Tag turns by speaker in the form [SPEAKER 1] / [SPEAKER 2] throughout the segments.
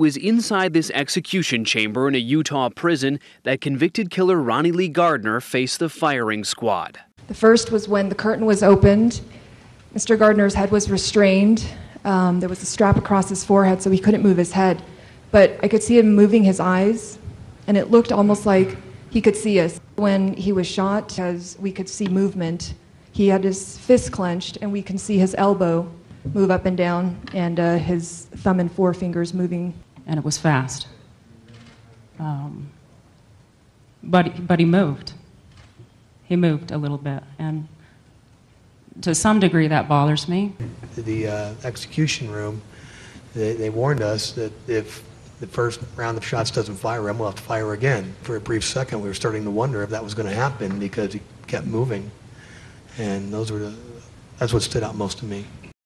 [SPEAKER 1] was inside this execution chamber in a Utah prison that convicted killer Ronnie Lee Gardner faced the firing squad.
[SPEAKER 2] The first was when the curtain was opened. Mr. Gardner's head was restrained. There was a strap across his forehead so he couldn't move his head. But I could see him moving his eyes, and it looked almost like he could see us. When he was shot, as we could see movement, he had his fist clenched, and we can see his elbow move up and down, and his thumb and forefingers moving.
[SPEAKER 3] And it was fast. But he moved. He moved a little bit, and to some degree that bothers me.
[SPEAKER 4] The execution room, they warned us that if the first round of shots doesn't fire, we'll have to fire again. For a brief second, we were starting to wonder if that was going to happen because he kept moving. And that's what stood out most to me.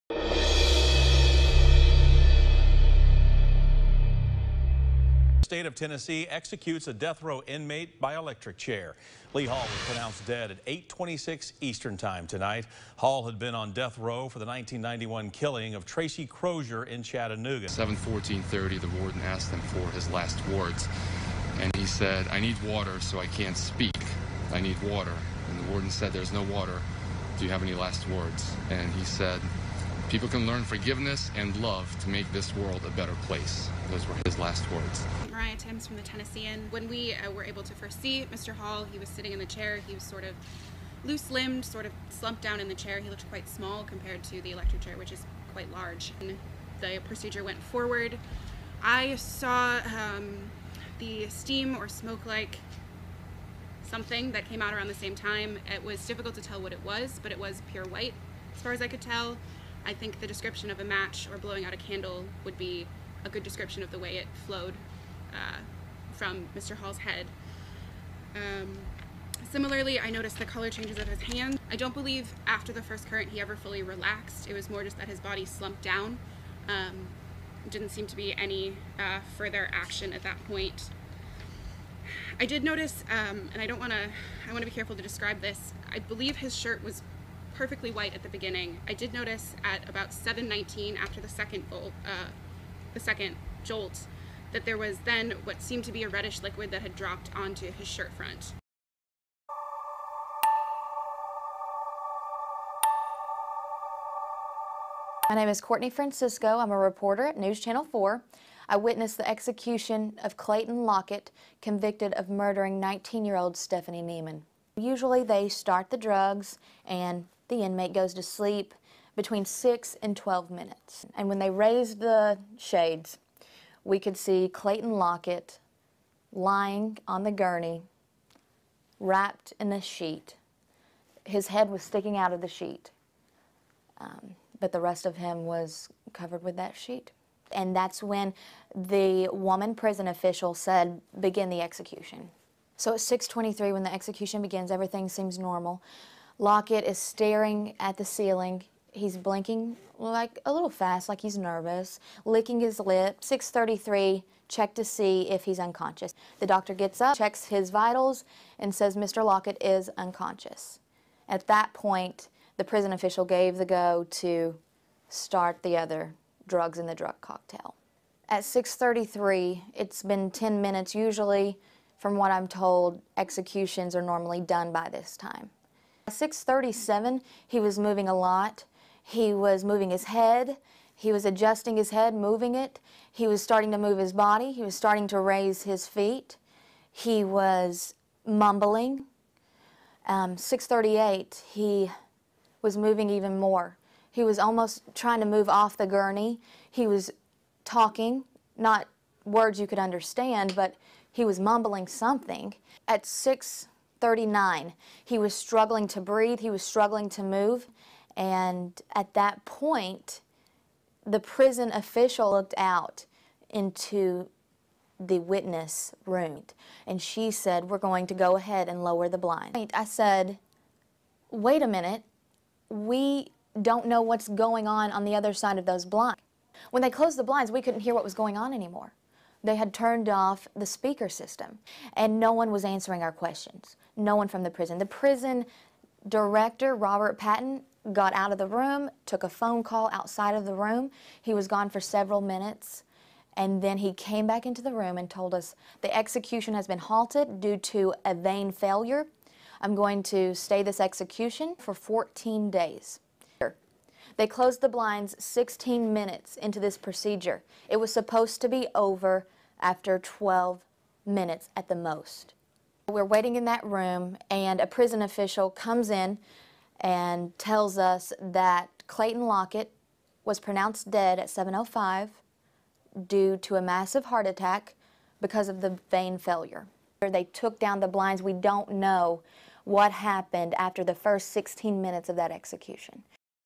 [SPEAKER 5] State of Tennessee executes a death row inmate by electric chair. Lee Hall was pronounced dead at 8:26 Eastern Time tonight. Hall had been on death row for the 1991 killing of Tracy Crozier in Chattanooga.
[SPEAKER 6] 7:14:30, the warden asked him for his last words, and he said, "I need water, so I can't speak. I need water." And the warden said, "There's no water. Do you have any last words?" And he said, "People can learn forgiveness and love to make this world a better place." Those were his last words.
[SPEAKER 7] Mariah Timms from the Tennessean. When we were able to first see Mr. Hall, he was sitting in the chair. He was sort of loose-limbed, sort of slumped down in the chair. He looked quite small compared to the electric chair, which is quite large. And the procedure went forward. I saw the steam or smoke-like something that came out around the same time. It was difficult to tell what it was, but it was pure white as far as I could tell. I think the description of a match or blowing out a candle would be a good description of the way it flowed from Mr. Hall's head. Similarly, I noticed the color changes of his hand. I don't believe after the first current he ever fully relaxed. It was more just that his body slumped down. Didn't seem to be any further action at that point. I did notice, and I want to be careful to describe this, I believe his shirt was perfectly white at the beginning. I did notice at about 7:19 after the second jolt that there was then what seemed to be a reddish liquid that had dropped onto his shirt front.
[SPEAKER 8] My name is Courtney Francisco. I'm a reporter at News Channel 4. I witnessed the execution of Clayton Lockett, convicted of murdering 19-year-old Stephanie Neiman. Usually they start the drugs and the inmate goes to sleep between 6 and 12 minutes. And when they raised the shades, we could see Clayton Lockett lying on the gurney, wrapped in a sheet. His head was sticking out of the sheet, but the rest of him was covered with that sheet. And that's when the woman prison official said, "Begin the execution." So at 6:23, when the execution begins, everything seems normal. Lockett is staring at the ceiling. He's blinking like a little fast, like he's nervous, licking his lip. 6:33, check to see if he's unconscious. The doctor gets up, checks his vitals, and says Mr. Lockett is unconscious. At that point, the prison official gave the go to start the other drugs in the drug cocktail. At 6:33, it's been 10 minutes. Usually, from what I'm told, executions are normally done by this time. At 6:37, he was moving a lot. He was moving his head. He was adjusting his head, moving it. He was starting to move his body. He was starting to raise his feet. He was mumbling. 6:38, he was moving even more. He was almost trying to move off the gurney. He was talking, not words you could understand, but he was mumbling something. At 6:39, he was struggling to breathe. He was struggling to move. And at that point, the prison official looked out into the witness room, and she said, "We're going to go ahead and lower the blind." I said, "Wait a minute, we don't know what's going on the other side of those blinds." When they closed the blinds, we couldn't hear what was going on anymore. They had turned off the speaker system, and no one was answering our questions. No one from the prison. The prison director, Robert Patton, got out of the room, took a phone call outside of the room. He was gone for several minutes, And then he came back into the room and told us the execution has been halted due to a vein failure. I'm going to stay this execution for 14 days. They closed the blinds 16 minutes into this procedure. It was supposed to be over after 12 minutes at the most. We're waiting in that room, and a prison official comes in and tells us that Clayton Lockett was pronounced dead at 7:05 due to a massive heart attack because of the vein failure. They took down the blinds. We don't know what happened after the first 16 minutes of that execution.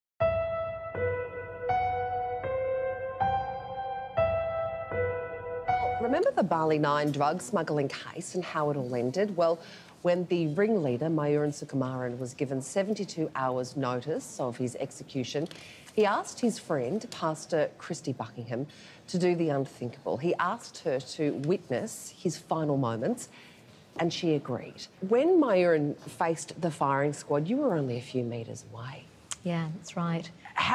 [SPEAKER 9] Remember the Bali 9 drug smuggling case and how it all ended? Well, when the ringleader, Myuran Sukumaran, was given 72 hours notice of his execution, he asked his friend, Pastor Christie Buckingham, to do the unthinkable. He asked her to witness his final moments, and she agreed. When Myuran faced the firing squad, you were only a few metres away.
[SPEAKER 10] Yeah, that's right.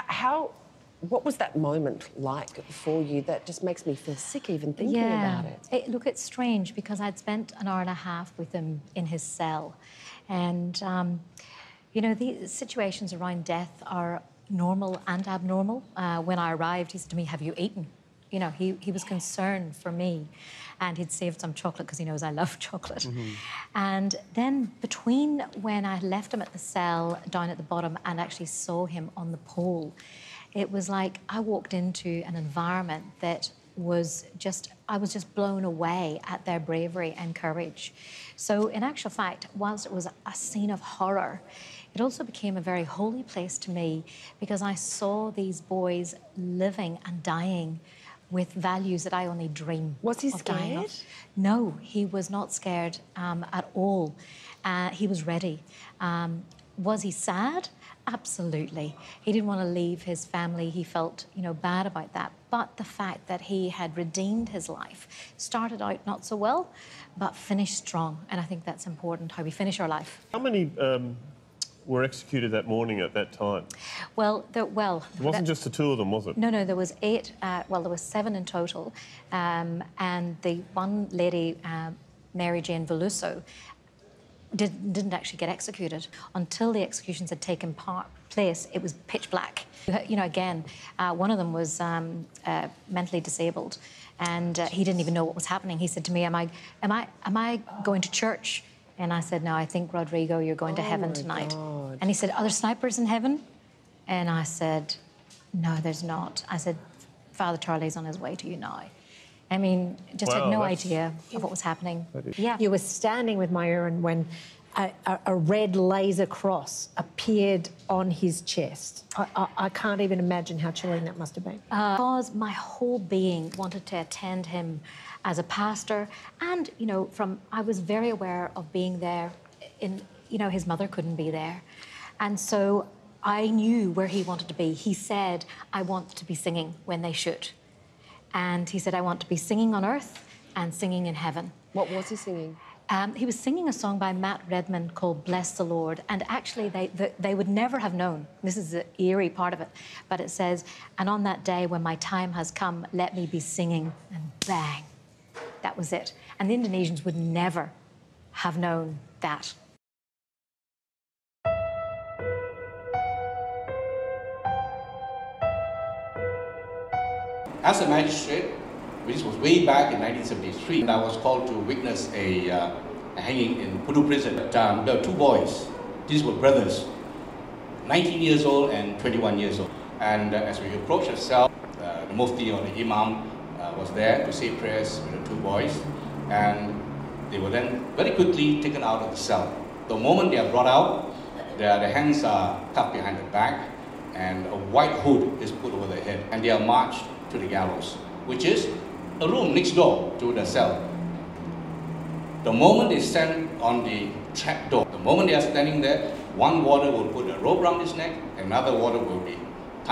[SPEAKER 9] What was that moment like for you? That just makes me feel sick even thinking about it.
[SPEAKER 10] Look, it's strange because I'd spent an hour and a half with him in his cell. And, you know, the situations around death are normal and abnormal. When I arrived, he said to me, "Have you eaten?" You know, he was concerned for me. And he'd saved some chocolate because he knows I love chocolate. Mm-hmm. And then between when I left him at the cell down at the bottom and actually saw him on the pole, it was like I walked into an environment that was I was just blown away at their bravery and courage. So in actual fact, whilst it was a scene of horror, it also became a very holy place to me because I saw these boys living and dying with values that I only dream.
[SPEAKER 9] Was he
[SPEAKER 10] of dying
[SPEAKER 9] scared?
[SPEAKER 10] of. No, he was not scared at all. He was ready. Was he sad? Absolutely. He didn't want to leave his family. He felt, you know, bad about that. But the fact that he had redeemed his life, started out not so well, but finished strong. And I think that's important, how we finish our life.
[SPEAKER 11] How many were executed that morning at that time?
[SPEAKER 10] Well,
[SPEAKER 11] it wasn't just the two of them, was it?
[SPEAKER 10] No, there was 8. Well, there was 7 in total. And the one lady, Mary Jane Veluso, didn't actually get executed. Until the executions had taken place, it was pitch black. You know, again, one of them was mentally disabled, and he didn't even know what was happening. He said to me, am I going to church? And I said, no, I think, Rodrigo, you're going to heaven tonight. God. And he said, are there snipers in heaven? And I said, no, there's not. I said, Father Charlie's on his way to you now. I mean, just had no idea of what was happening. Yeah.
[SPEAKER 12] You were standing with Myuran when a red laser cross appeared on his chest. I can't even imagine how chilling that must have been.
[SPEAKER 10] Because my whole being wanted to attend him as a pastor, and, you know, I was very aware of being there. You know, his mother couldn't be there. And so I knew where he wanted to be. He said, I want to be singing when they shoot. And he said, I want to be singing on earth and singing in heaven.
[SPEAKER 9] What was he singing?
[SPEAKER 10] He was singing a song by Matt Redman called Bless the Lord. And actually, they would never have known. This is the eerie part of it. But it says, and on that day when my time has come, let me be singing. And bang, that was it. And the Indonesians would never have known that.
[SPEAKER 13] As a magistrate, which was way back in 1973, and I was called to witness a hanging in Pudu prison. There were 2 boys. These were brothers, 19 years old and 21 years old. And as we approached the cell, the mufti or the imam was there to say prayers with the 2 boys. And they were then very quickly taken out of the cell. The moment they are brought out, their hands are cuffed behind the back, and a white hood is put over their head, and they are marched to the gallows, which is a room next door to the cell. The moment they stand on the trap door, the moment they are standing there, one warder will put a rope around his neck, another warder will be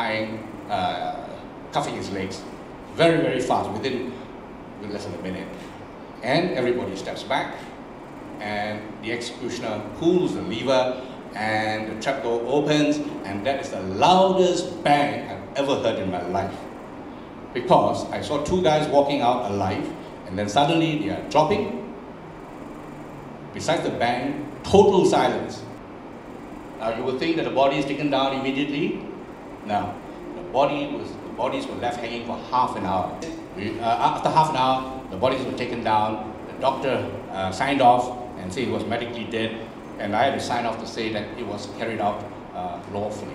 [SPEAKER 13] cuffing his legs very, very fast, with less than a minute. And everybody steps back, and the executioner pulls the lever, and the trapdoor opens, and that is the loudest bang I've ever heard in my life. because I saw two guys walking out alive, and then suddenly they are dropping. Besides the bang, total silence. Now you would think that the body is taken down immediately. No, the bodies were left hanging for half an hour. After half an hour, the bodies were taken down. The doctor signed off and said he was medically dead, and I had to sign off to say that it was carried out lawfully.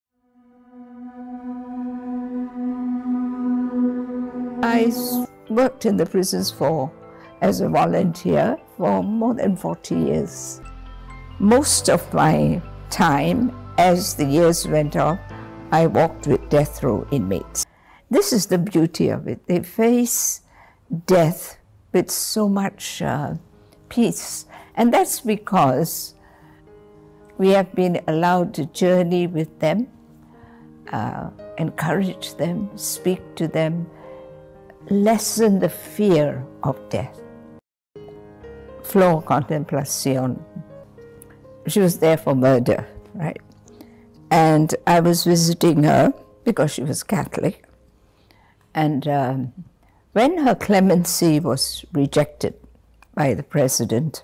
[SPEAKER 14] I worked in the prisons as a volunteer for more than 40 years. Most of my time, as the years went on, I walked with death row inmates. This is the beauty of it. They face death with so much peace. And that's because we have been allowed to journey with them, encourage them, speak to them, lessen the fear of death. Flor Contemplacion, she was there for murder, right? And I was visiting her because she was Catholic. And when her clemency was rejected by the president,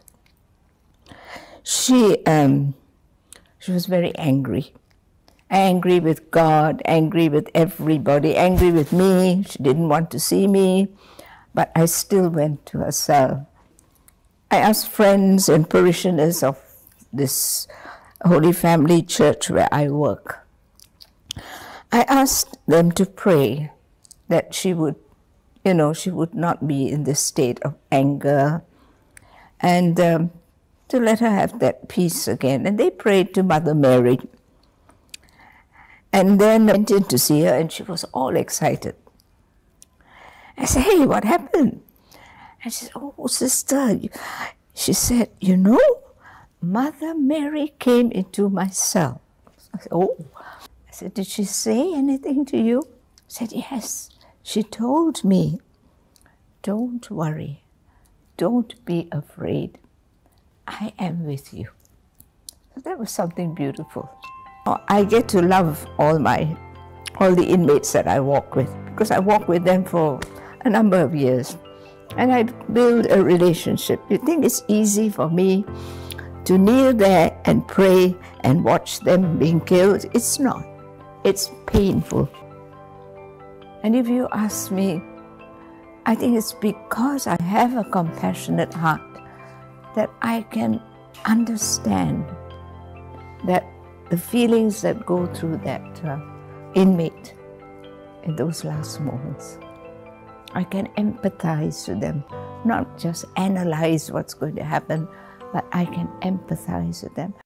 [SPEAKER 14] she was very angry. Angry with God, angry with everybody, angry with me. She didn't want to see me, but I still went to her cell. I asked friends and parishioners of this Holy Family Church where I work. I asked them to pray that she would, she would not be in this state of anger, and to let her have that peace again. And they prayed to Mother Mary. And then I went in to see her, and she was all excited. I said, "Hey, what happened?" And she said, "Oh, sister," she said, Mother Mary came into my cell. I said, "Oh." I said, "Did she say anything to you?" I said, "Yes. She told me, don't worry, don't be afraid. I am with you." So that was something beautiful. I get to love all the inmates that I walk with, because I walk with them for a number of years, and I build a relationship. You think it's easy for me to kneel there and pray and watch them being killed? It's not. It's painful. And if you ask me, I think it's because I have a compassionate heart that I can understand that the feelings that go through that inmate in those last moments. I can empathize with them, not just analyze what's going to happen, but I can empathize with them.